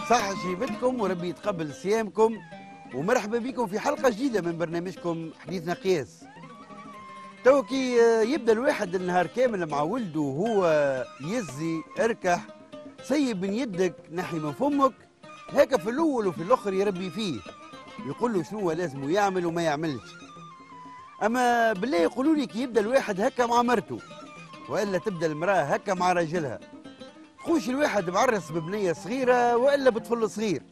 صحة شيبتكم وربي يتقبل صيامكم، ومرحبا بكم في حلقة جديدة من برنامجكم حديثنا قياس. تو كي يبدا الواحد النهار كامل مع ولده وهو يزي اركح سيب من يدك نحي من فمك، هكا في الاول وفي الاخر يربي فيه، يقول له شنو لازم يعمل وما يعملش. اما بالله يقولوا لي كي يبدا الواحد هكا مع مرته، والا تبدا المراه هكا مع راجلها، تخوش الواحد معرس ببنيه صغيره والا بطفل صغير.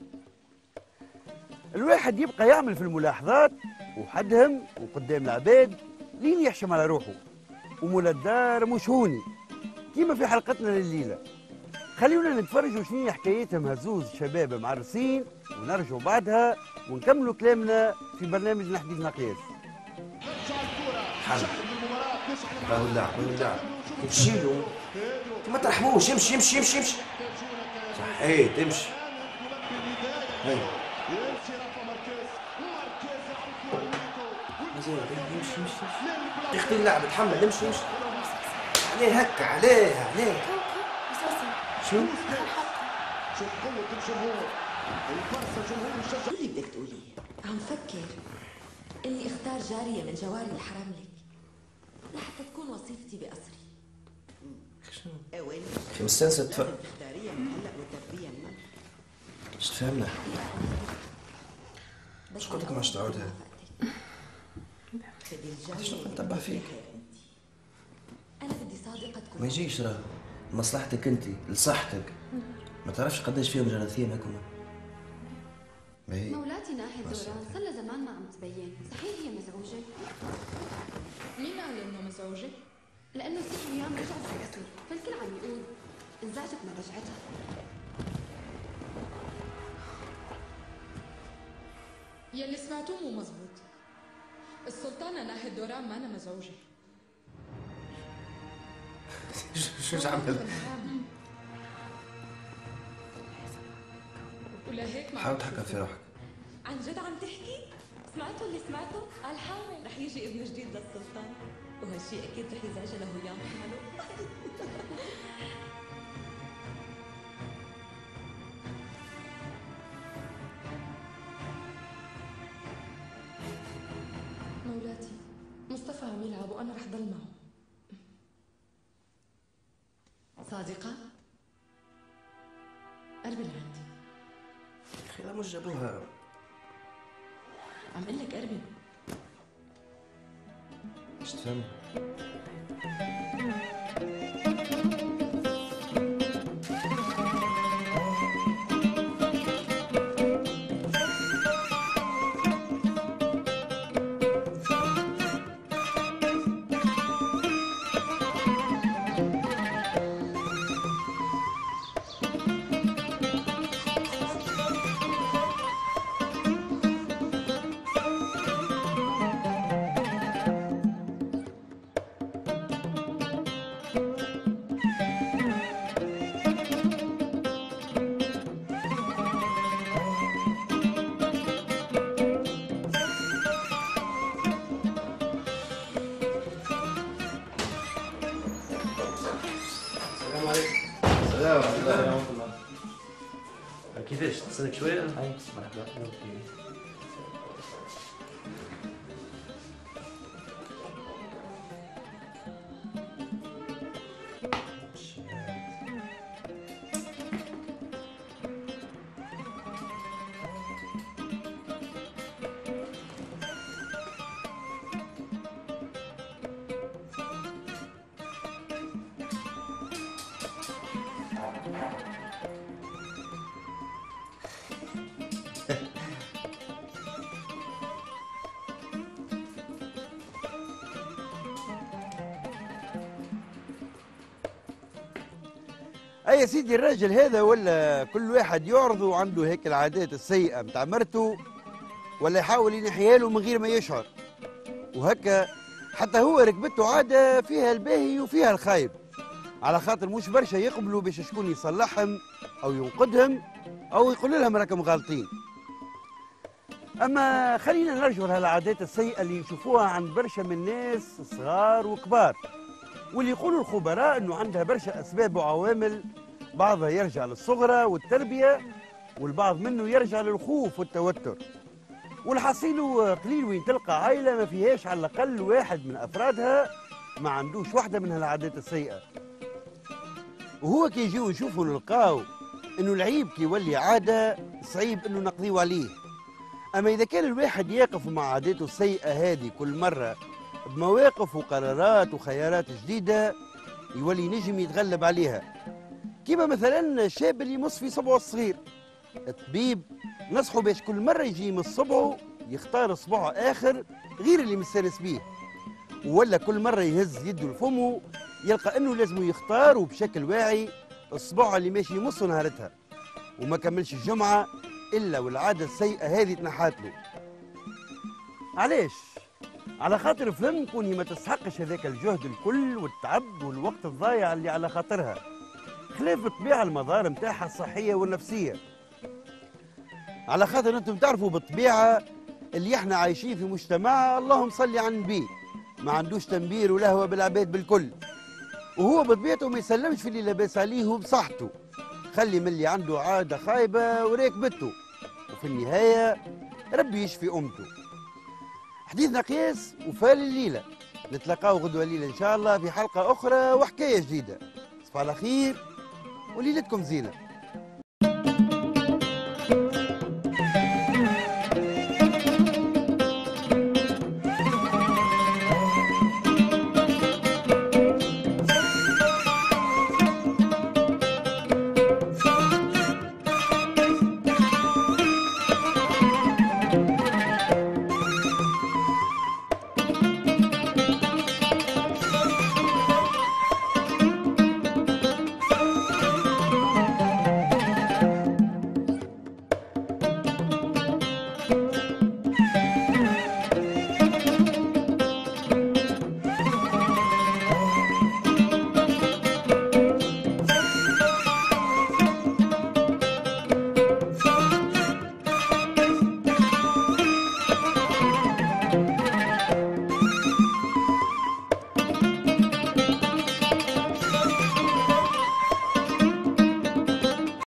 الواحد يبقى يعمل في الملاحظات وحدهم وقدام العباد لين يحشم على روحه، ومولا الدار مش هوني كيما في حلقتنا لليله. خلينا نتفرجوا شنو حكايتهم هزوز شباب معرسين، ونرجعوا بعدها ونكملوا كلامنا في برنامجنا حديثنا قياس. حل والله تمشي له ما ترحموش، يمشي يمشي يمشي يمشي صح. ايه تمشي هاي يمشي يمشي يختي اللعب تحمل يمشي يمشي عليه هكا عليه شنو؟ شوف قوة الجمهور الفرصة جمهور الشجاع. شو اللي بدك تقوليه؟ عم فكر اللي اختار جارية من جواري الحرام لك لحتى تكون وصيفتي بقصري. شنو؟ اخي مستنسة تفهم. جارية من هلا وتربية منك. ايش تفهمنا؟ ايش قلت لك ما تعودها؟ ايش نتبع فيك؟ أنا بدي صادقة تكون ما يجيش راه لمصلحتك انت لصحتك، ما تعرفش قداش فيهم جراثيم هكذا. مولاتي ناحية دوران صار لها زمان ما عم تبين، صحيح هي مزعوجة؟ مين قال انه مزعوجة؟ لأنه ست أيام رجعت بالأصل، فالكل عم يقول انزعجت من رجعتها. يلي سمعتوه مو مزبوط. السلطانة ناحية دوران مانا مزعوجة. شو عمل؟ ولهيك ما حاول تحكم في روحك. عن جد عم تحكي؟ سمعتوا اللي سمعته؟ قال حامل رح يجي ابن جديد للسلطان، وهالشيء أكيد رح يزعجها لهيام حاله. مولاتي مصطفى عم يلعب وأنا رح ضل معه. صادقة؟ قربي لعندي. اخي لا مش جابوها. عم قل لك قربي. ايش تفهم؟ السلام ورحمة الله. كيفاش تستنك شوية؟ هاي مرحبا. اي يا سيدي الراجل هذا ولا كل واحد يعرضه عنده هيك العادات السيئه متاع مرته، ولا يحاول ينحيها له من غير ما يشعر، وهكا حتى هو ركبته عاده فيها الباهي وفيها الخايب، على خاطر مش برشا يقبلوا باش شكون يصلحهم او ينقذهم او يقول لهم راكم غالطين. اما خلينا نرجعوا لهالعادات السيئه اللي نشوفوها عند برشا من الناس صغار وكبار، واللي يقولوا الخبراء انه عندها برشا اسباب وعوامل، بعضها يرجع للصغرى والتربيه، والبعض منه يرجع للخوف والتوتر. والحصيل قليل وين تلقى عائلة ما فيهاش على الأقل واحد من أفرادها ما عندوش واحدة من هالعادات السيئة. وهو كي يجيو نشوفوا نلقاو إنه العيب كي يولي عادة صعيب إنه نقضيو عليه. أما إذا كان الواحد يقف مع عاداته السيئة هذه كل مرة بمواقف وقرارات وخيارات جديدة يولي نجم يتغلب عليها. كيما مثلا الشاب اللي يمص في صبعه الصغير، الطبيب نصحه باش كل مرة يجي يمص صبعه يختار صبعه آخر غير اللي مستانس بيه، ولا كل مرة يهز يده لفمه يلقى انه لازم يختار وبشكل واعي الصباع اللي ماشي يمصه نهارتها، وما كملش الجمعة إلا والعادة السيئة هذه تنحات له. علاش؟ على خاطر فهم كوني ما تستحقش هذاك الجهد الكل والتعب والوقت الضايع اللي على خاطرها، خلاف الطبيعة المضار متاعها الصحية والنفسية. على خاطر انتم تعرفوا بالطبيعة اللي احنا عايشين في مجتمع اللهم صل على النبي ما عندوش تنبير ولهوة بالعباد بالكل، وهو بطبيعته ما يسلمش في اللي لاباس عليه بصحته، خلي من اللي عنده عادة خايبة وراكبته، وفي النهاية ربي يشفي أمته. حديثنا قياس وفال الليلة، نتلاقاو غدوة الليلة إن شاء الله في حلقة أخرى وحكاية جديدة. تصبحوا على خير وليلتكم زينة.